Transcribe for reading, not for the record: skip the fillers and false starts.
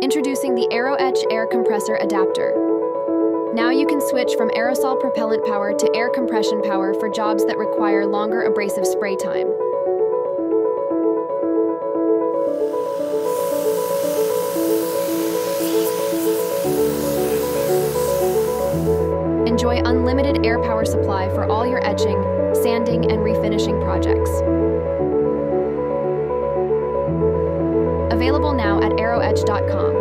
Introducing the Aero-Etch air compressor adapter. Now you can switch from aerosol propellant power to air compression power for jobs that require longer abrasive spray time. Enjoy unlimited air power supply for all your etching, sanding, and refinishing projects. Available now at aero-etch.com.